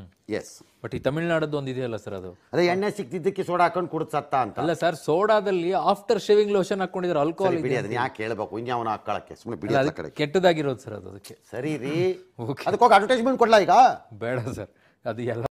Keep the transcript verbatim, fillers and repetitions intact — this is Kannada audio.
ಎಸ್. ಬಟ್ ಈ ತಮಿಳ್ನಾಡದ್ದು ಒಂದು ಇದೆಯಲ್ಲ ಸರ್, ಅದು ಅದೇ ಎಣ್ಣೆ ಸಿಕ್ತಿದ್ದಕ್ಕೆ ಸೋಡಾ ಹಾಕೊಂಡು ಕುಡಿದು ಸತ್ತ ಅಂತ. ಅಲ್ಲ ಸರ್, ಸೋಡಾದಲ್ಲಿ ಆಫ್ಟರ್ ಶೇವಿಂಗ್ ಲೋಷನ್ ಹಾಕೊಂಡಿದ್ರೆ ಆಲ್ಕೋಹಾಲ್ ಬಿಡಿ, ಅದನ್ನ ಯಾಕೆ ಹೇಳ್ಬೇಕು, ಇನ್ಯಾವನ ಹಾಕೊಳಕ್ಕೆ ಸುಮ್ಮನೆ ಬಿಡಿ. ಕಡೆ ಕೆಟ್ಟದಾಗಿರೋದು ಸರ್ ಅದು. ಅದಕ್ಕೆ ಸರಿ ರೀ, ಅದಕ್ಕೋಗಿ ಅಡ್ವರ್ಟೈಸ್ಮೆಂಟ್ ಕೊಡ್ಲಾ ಈಗ? ಬೇಡ ಸರ್, ಅದು ಎಲ್ಲ